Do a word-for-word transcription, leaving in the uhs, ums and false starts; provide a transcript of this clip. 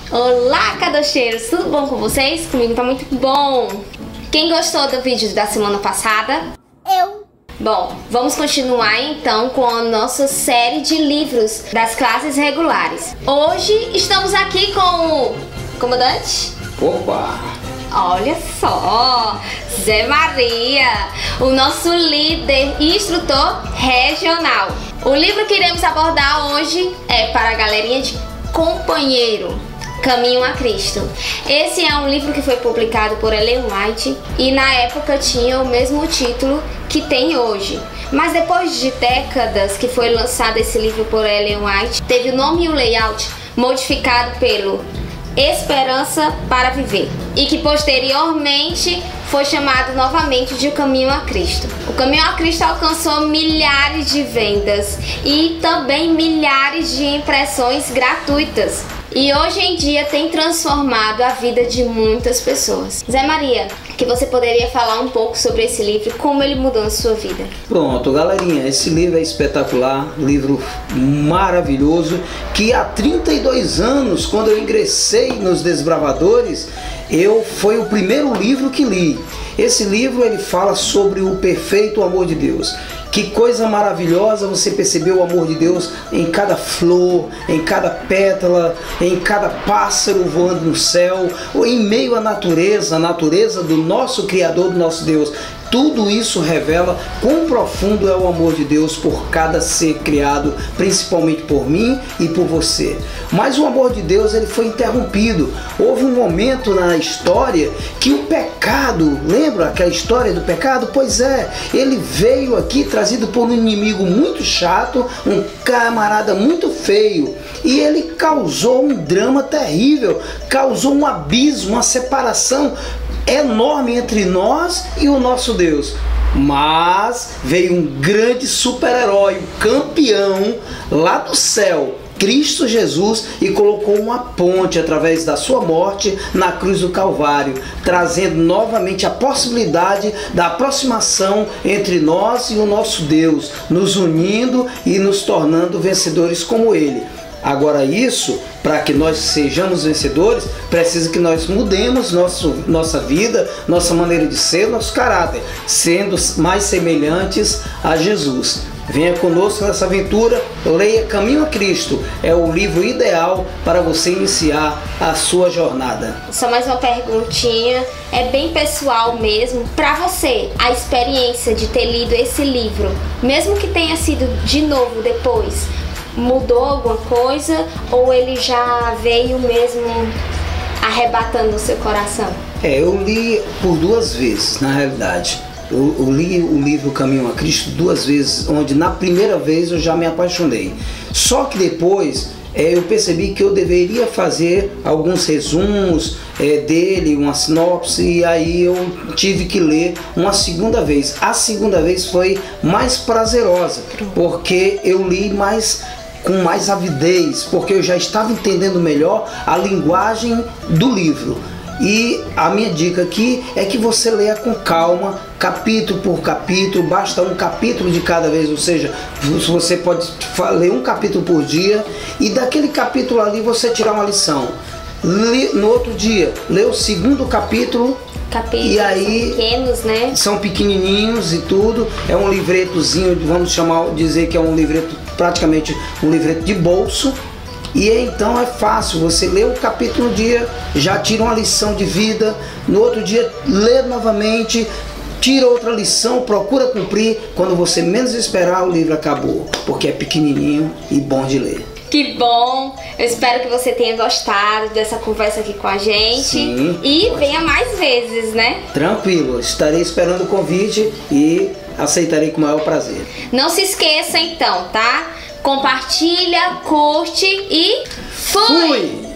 Olá, cadocheiros! Tudo bom com vocês? Comigo tá muito bom! Quem gostou do vídeo da semana passada? Eu! Bom, vamos continuar então com a nossa série de livros das classes regulares. Hoje estamos aqui com o comandante. Opa! Olha só, Zé Maria, o nosso líder e instrutor regional. O livro que iremos abordar hoje é para a galerinha de companheiro, Caminho a Cristo. Esse é um livro que foi publicado por Ellen White e na época tinha o mesmo título que tem hoje. Mas depois de décadas que foi lançado esse livro por Ellen White, teve o nome e o layout modificado pelo Esperança para Viver, e que posteriormente foi chamado novamente de O Caminho a Cristo. O Caminho a Cristo alcançou milhares de vendas e também milhares de impressões gratuitas, e hoje em dia tem transformado a vida de muitas pessoas. Zé Maria, que você poderia falar um pouco sobre esse livro, como ele mudou a sua vida? Pronto, galerinha, esse livro é espetacular, livro maravilhoso, que há trinta e dois anos, quando eu ingressei nos Desbravadores, eu foi o primeiro livro que li. Esse livro ele fala sobre o perfeito amor de Deus. Que coisa maravilhosa você perceber o amor de Deus em cada flor, em cada pétala, em cada pássaro voando no céu, ou em meio à natureza, a natureza do nosso Criador, do nosso Deus. Tudo isso revela quão profundo é o amor de Deus por cada ser criado, principalmente por mim e por você. Mas o amor de Deus ele foi interrompido. Houve um momento na história que o pecado, lembra aquela história do pecado? Pois é, ele veio aqui trazido por um inimigo muito chato, um camarada muito feio. E ele causou um drama terrível, causou um abismo, uma separação enorme entre nós e o nosso Deus. Mas veio um grande super-herói, um campeão lá do céu, Cristo Jesus, e colocou uma ponte através da sua morte na cruz do Calvário, trazendo novamente a possibilidade da aproximação entre nós e o nosso Deus, nos unindo e nos tornando vencedores como Ele. Agora isso, para que nós sejamos vencedores, precisa que nós mudemos nosso, nossa vida, nossa maneira de ser, nosso caráter, sendo mais semelhantes a Jesus. Venha conosco nessa aventura, leia Caminho a Cristo, é o livro ideal para você iniciar a sua jornada. Só mais uma perguntinha, é bem pessoal mesmo. Para você, a experiência de ter lido esse livro, mesmo que tenha sido de novo depois, mudou alguma coisa ou ele já veio mesmo arrebatando o seu coração? É, eu li por duas vezes, na realidade. Eu, eu li o livro Caminho a Cristo duas vezes, onde na primeira vez eu já me apaixonei. Só que depois é, eu percebi que eu deveria fazer alguns resumos é, dele, uma sinopse, e aí eu tive que ler uma segunda vez. A segunda vez foi mais prazerosa, porque eu li mais com mais avidez, porque eu já estava entendendo melhor a linguagem do livro. E a minha dica aqui é que você leia com calma, capítulo por capítulo, basta um capítulo de cada vez, ou seja, você pode ler um capítulo por dia e daquele capítulo ali você tirar uma lição. No outro dia, lê o segundo capítulo. Capítulos e aí, pequenos, né? São pequenininhos e tudo. É um livretozinho, vamos chamar, dizer que é um livreto, praticamente um livreto de bolso. E então é fácil, você lê um capítulo no dia, já tira uma lição de vida. No outro dia, lê novamente, tira outra lição, procura cumprir. Quando você menos esperar, o livro acabou, porque é pequenininho e bom de ler. Que bom! Eu espero que você tenha gostado dessa conversa aqui com a gente. Sim, e venha mais vezes, né? Tranquilo, estarei esperando o convite e aceitarei com o maior prazer. Não se esqueça então, tá? Compartilha, curte e fui! Fui!